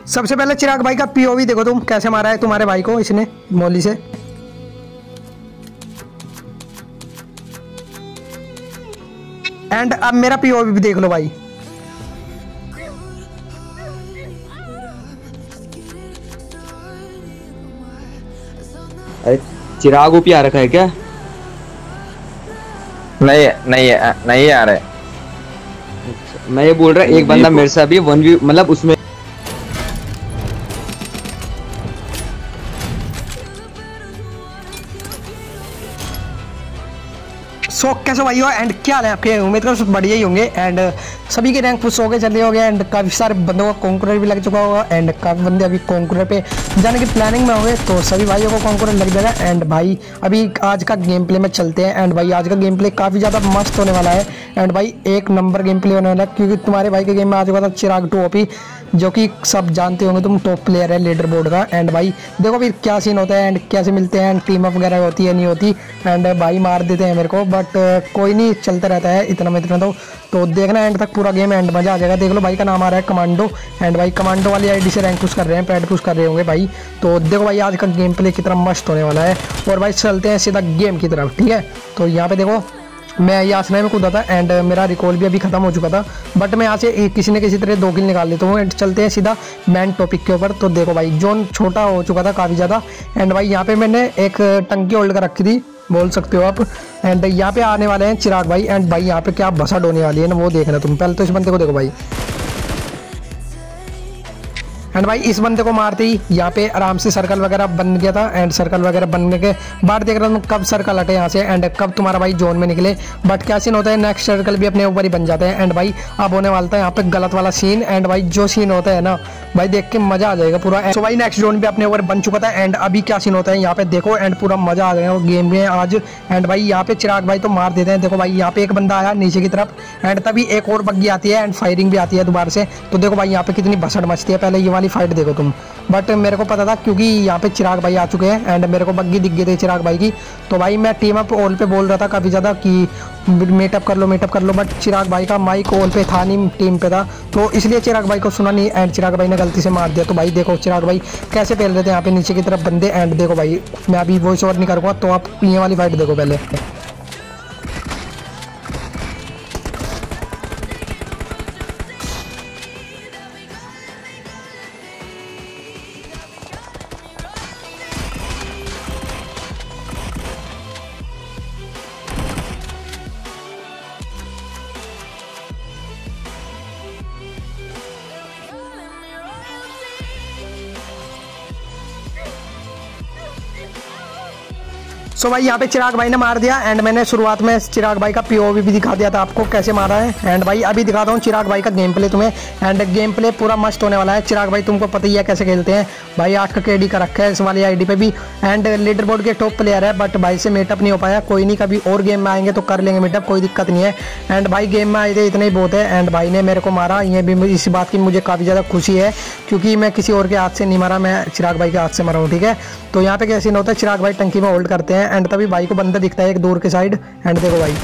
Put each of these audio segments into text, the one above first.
सबसे पहले चिराग भाई का पीओवी देखो तुम, कैसे मारा है तुम्हारे भाई को इसने मोली से। एंड अब मेरा पीओवी भी देख लो भाई। अरे चिराग ओपी आ रखा है क्या? नहीं नहीं नहीं आ रहे। मैं ये बोल रहा एक बंदा मेरे साथ भी 1v मतलब उसमें सो कैसे भाई हो एंड क्या हाल है आपके? उम्मीद करो सब बढ़िया ही होंगे। एंड सभी के रैंक पुश हो गए, चले हो गए एंड काफ़ी सारे बंदों को कॉन्करर भी लग चुका होगा एंड काफ़ी बंदे अभी कॉन्करर पे जाने की प्लानिंग में हो गए, तो सभी भाइयों को कॉन्करर लग जाएगा। एंड भाई अभी आज का गेम प्ले में चलते हैं। एंड भाई आज का गेम प्ले काफ़ी ज़्यादा मस्त होने वाला है एंड भाई एक नंबर गेम प्ले होने वाला है, क्योंकि तुम्हारे भाई के गेम में आ चुका था चिराग 2 ओपी, जो कि सब जानते होंगे तुम, टॉप प्लेयर है लीडर बोर्ड का। एंड भाई देखो फिर क्या सीन होता है एंड कैसे मिलते हैं एंड टीम अप वगैरह होती है नहीं होती। एंड भाई मार देते हैं मेरे को, बट कोई नहीं, चलता रहता है इतना में इतना। तो देखना एंड तक पूरा गेम, एंड मजा आ जाएगा। देख लो भाई का नाम आ रहा है कमांडो एंड भाई कमांडो वाली आईडी से रैंक पुश कर रहे हैं, पैड पुश कर रहे होंगे भाई। तो देखो भाई आज का गेम प्ले कितना मस्त होने वाला है। और भाई चलते हैं सीधा गेम की तरफ, ठीक है। तो यहाँ पे देखो मैं यहाँ आसमान में कूदा था एंड मेरा रिकॉल भी अभी खत्म हो चुका था, बट मैं यहाँ से किसी न किसी तरह 2 किल निकाल लेता हूँ एंड चलते हैं सीधा मैन टॉपिक के ऊपर। तो देखो भाई जोन छोटा हो चुका था काफ़ी ज़्यादा एंड भाई यहाँ पे मैंने एक टंकी होल्ड कर रखी थी, बोल सकते हो आप। एंड यहाँ पे आने वाले हैं चिराग भाई एंड भाई यहाँ पे क्या भसड़ होने वाली है ना, वो देखना तुम। पहले तो इस बंदे को देखो भाई। एंड भाई इस बंदे को मारते ही यहाँ पे आराम से सर्कल वगैरह बन गया था एंड सर्कल वगैरह बनने के बाद देख रहा हूँ कब सर्कल हटे यहाँ से एंड कब तुम्हारा भाई जोन में निकले। बट क्या सीन होता है, नेक्स्ट सर्कल भी अपने ऊपर ही बन जाते हैं एंड भाई अब होने वाला था यहाँ पे गलत वाला सीन। एंड भाई जो सीन होता है ना भाई देख के मजा आ जाएगा पूरा। सो भाई नेक्स्ट जोन भी अपने ऊपर बन चुका था एंड अभी क्या सीन होता है यहाँ पे देखो एंड पूरा मजा आ जाएगा गेम में आज। एंड भाई यहाँ पे चिराग भाई तो मार देते हैं। देखो भाई यहाँ पे एक बंदा आया नीचे की तरफ एंड तभी एक और बग्गी आती है एंड फायरिंग भी आती है दोबारा से। तो देखो भाई यहाँ पे कितनी भसड़ मचती है, पहले ये वाली फाइट देखो तुम। बट मेरे को पता था क्योंकि यहाँ पे चिराग भाई आ चुके हैं एंड मेरे को बग्गी दिख गई थी चिराग भाई की। तो भाई मैं टीम अप ऑल पे बोल रहा था काफ़ी ज़्यादा कि मीटअप कर लो मीटअप कर लो, बट चिराग भाई का माइक ऑल पे था नहीं, टीम पे था, तो इसलिए चिराग भाई को सुना नहीं एंड चिराग भाई ने गलती से मार दिया। तो भाई देखो चिराग भाई कैसे पेल रहे थे यहाँ पे नीचे की तरफ बंदे। एंड देखो भाई मैं अभी वॉइस ओवर नहीं करूँगा, तो आप ये वाली फाइट देखो पहले। सो भाई यहाँ पे चिराग भाई ने मार दिया एंड मैंने शुरुआत में चिराग भाई का पीओवी भी दिखा दिया था आपको कैसे मारा है। एंड भाई अभी दिखाता हूँ चिराग भाई का गेम प्ले तुम्हें एंड गेम प्ले पूरा मस्त होने वाला है। चिराग भाई तुमको पता ही है कैसे खेलते हैं भाई, 8 का केडी का रखा है इस वाली आईडी पे भी एंड लीडर बोर्ड के टॉप प्लेयर है, बट भाई से मीटअप नहीं हो पाया। कोई नहीं, कभी और गेम में आएंगे तो कर लेंगे मीटअप, कोई दिक्कत नहीं है। एंड भाई गेम में आए थे इतने ही बहुत है एंड भाई ने मेरे को मारा, ये भी इस बात की मुझे काफ़ी ज़्यादा खुशी है क्योंकि मैं किसी और के हाथ से नहीं मारा, मैं चिराग भाई के हाथ से मरा हूँ, ठीक है। तो यहाँ पे क्या सीन होता है, चिराग भाई टंकी में होल्ड करते हैं एंड तभी भाई को बंदा दिखता है एक दूर के साइड। एंड देखो भाई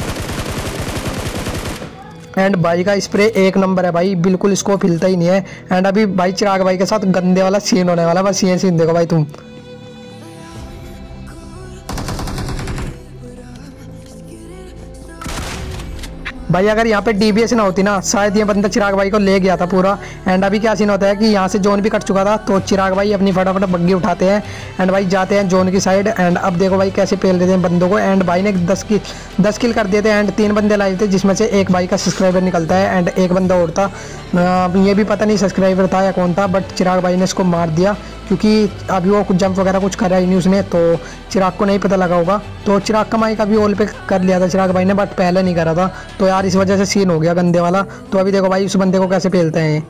एंड भाई का स्प्रे एक नंबर है भाई, बिल्कुल स्कोप हिलता ही नहीं है। एंड अभी भाई चिराग भाई के साथ गंदे वाला सीन होने वाला, बस ये सीन देखो भाई तुम। भाई अगर यहाँ पे डीबीएस ना होती ना शायद ये बंदा चिराग भाई को ले गया था पूरा। एंड अभी क्या सीन होता है कि यहाँ से जोन भी कट चुका था, तो चिराग भाई अपनी फटाफट बग्गी उठाते हैं एंड भाई जाते हैं जोन की साइड। एंड अब देखो भाई कैसे पेल देते हैं बंदों को। एंड भाई ने 10 किल कर दिए थे एंड 3 बंदे लाए थे, जिसमें से एक भाई का सब्सक्राइबर निकलता है एंड एक बंदा और था, ये भी पता नहीं सब्सक्राइबर था या कौन था, बट चिराग भाई ने इसको मार दिया क्योंकि अभी वो कुछ जंप वगैरह कुछ करा ही नहीं उसने, तो चिराग को नहीं पता लगा होगा। तो चिराग का माइक अभी ऑल पे कर लिया था चिराग भाई ने, बट पहले नहीं करा था, तो यार इस वजह से सीन हो गया गंदे वाला। तो अभी देखो भाई उस बंदे को कैसे पेलते हैं।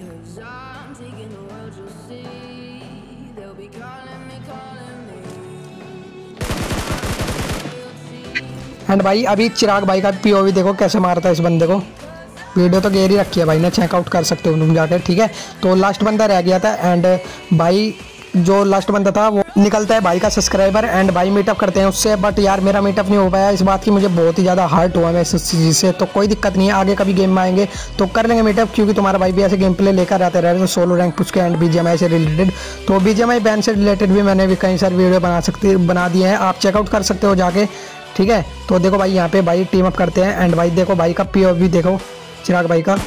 एंड भाई अभी चिराग भाई का पीओवी देखो कैसे मारता है इस बंदे को, वीडियो तो गहरी रखी है भाई ने, चेकआउट कर सकते हो तुम जाकर, ठीक है। तो लास्ट बंदा रह गया था एंड भाई जो लास्ट बंदा था वो निकलता है भाई का सब्सक्राइबर एंड भाई मीटअप करते हैं उससे। बट यार मेरा मीटअप नहीं हो पाया, इस बात की मुझे बहुत ही ज़्यादा हर्ट हुआ मैं इस चीज़ से। तो कोई दिक्कत नहीं है, आगे कभी गेम में आएंगे तो कर लेंगे मीटअप, क्योंकि तुम्हारा भाई भी ऐसे गेम प्ले लेकर आते रहे सोलो रैंक पुश के एंड BGMI से रिलेटेड। तो BGMI बैन से रिलेटेड भी मैंने भी कई सारी वीडियो बना दिए हैं, आप चेकआउट कर सकते हो जाके, ठीक है। तो देखो भाई यहाँ पे भाई टीम अप करते हैं एंड भाई देखो भाई का POV देखो चिराग भाई का।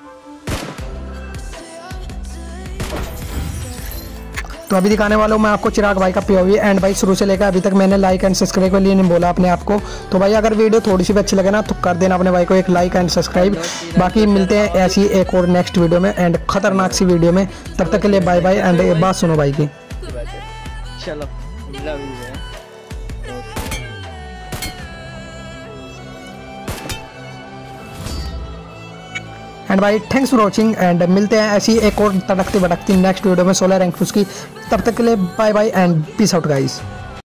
तो अभी दिखाने वाला हूँ मैं आपको चिराग भाई का POV एंड भाई शुरू से लेकर अभी तक मैंने लाइक एंड सब्सक्राइब के लिए नहीं बोला अपने आप को। तो भाई अगर वीडियो थोड़ी सी भी अच्छी लगे ना तो कर देना अपने भाई को एक लाइक एंड सब्सक्राइब। बाकी मिलते हैं ऐसी एक और नेक्स्ट वीडियो में एंड खतरनाक सी वीडियो में, तब तक के लिए बाय बाय। एंड एक बात सुनो भाई की, चलो एंड भाई थैंक्स फॉर वॉचिंग एंड मिलते हैं ऐसी एक और तड़कती भड़कती नेक्स्ट वीडियो में 16 रैंक पुश की। तब तक के लिए bye bye and peace out guys.